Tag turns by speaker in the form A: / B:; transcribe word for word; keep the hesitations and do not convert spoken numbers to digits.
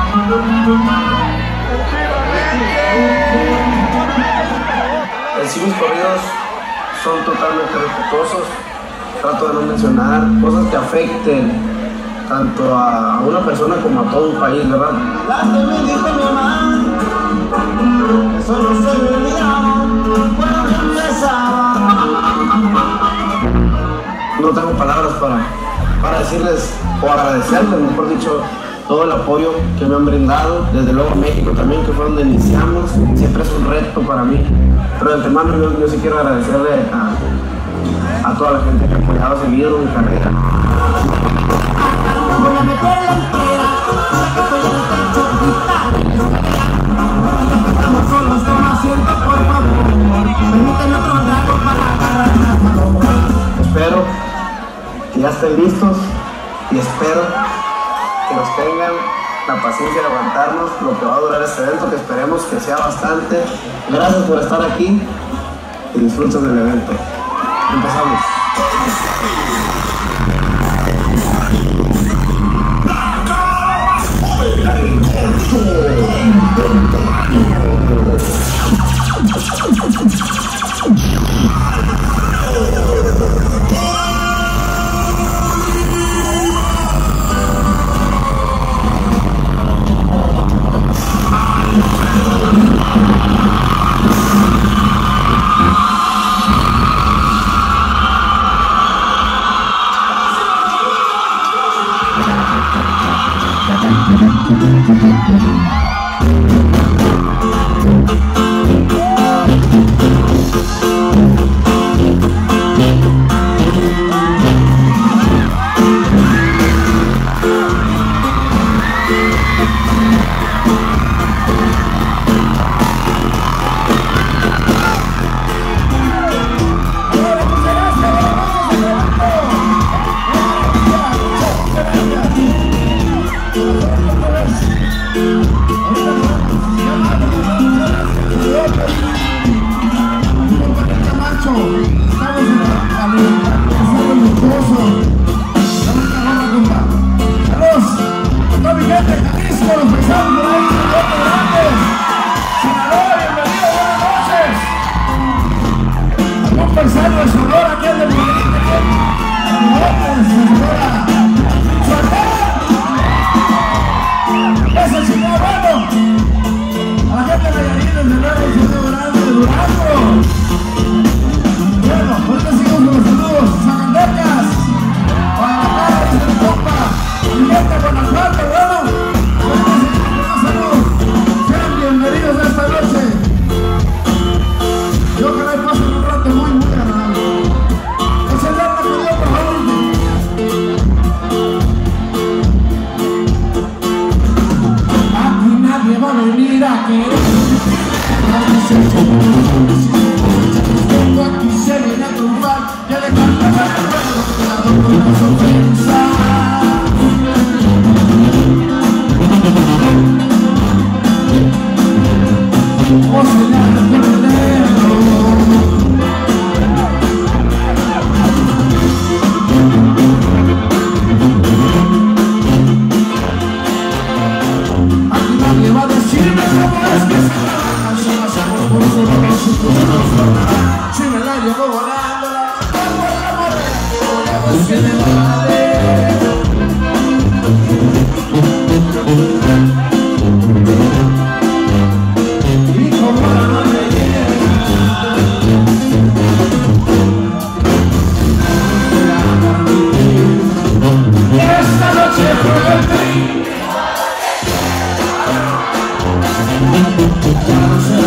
A: En sí, mis corridos son totalmente respetuosos. Trato de no mencionar cosas que afecten tanto a una persona como a todo un país, ¿verdad? Las que me dijo mi mamá, eso no se me olvidaba cuando empezaba. No tengo palabras para, para decirles o agradecerles, mejor dicho, todo el apoyo que me han brindado, desde luego México también, que fue donde iniciamos. Siempre es un reto para mí, pero de antemano yo, yo sí quiero agradecerle a, a toda la gente que ha apoyado, seguido mi carrera.
B: Voy a meter la entera, ya que estoy en el techo, estamos solos, toma asiento, por favor. Permíteme otro rato para agarrar la mano.
A: Espero que ya estén listos y espero que nos tengan la paciencia de aguantarnos lo que va a durar este evento, que esperemos que sea bastante. Gracias por estar aquí y disfruten del evento. Empezamos.
C: Ya no sé